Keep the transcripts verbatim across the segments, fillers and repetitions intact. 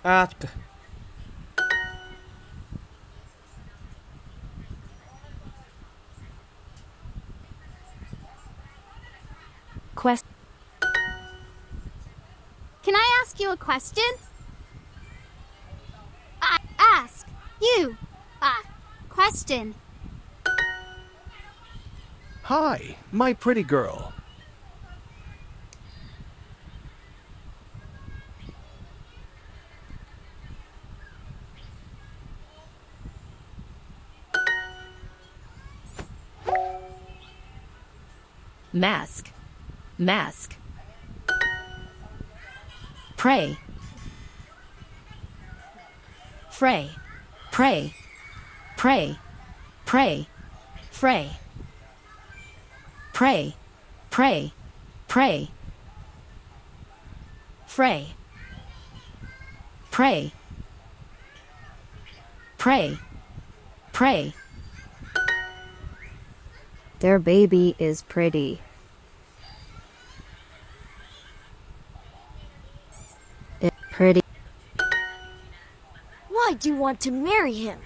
Ask. Quest. Can I ask you a question? I ask you a question. Hi, my pretty girl. Mask. Mask. Pray. Fray. Pray. Pray. Pray. Fray. Pray. Pray. Pray. Fray. Pray. Pray. Pray. Their baby is pretty. It's pretty. Why do you want to marry him?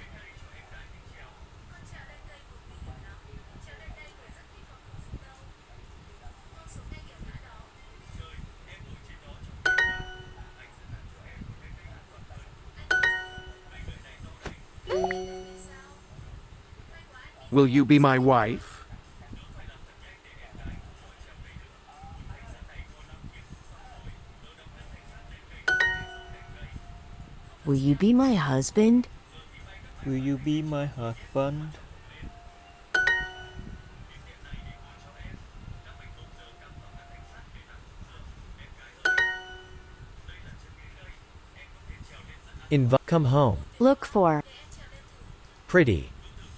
Will you be my wife? Will you be my husband? Will you be my husband? Invite. Come home. Look for. Pretty.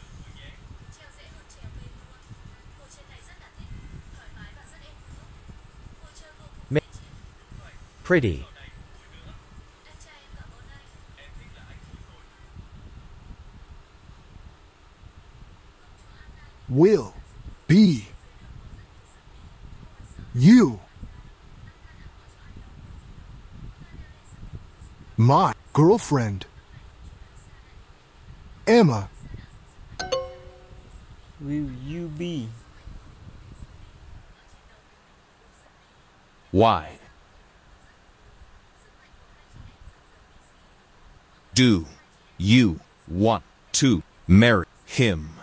Ma pretty. Will be you my girlfriend Emma. Will you be? Why? Do you want to marry him?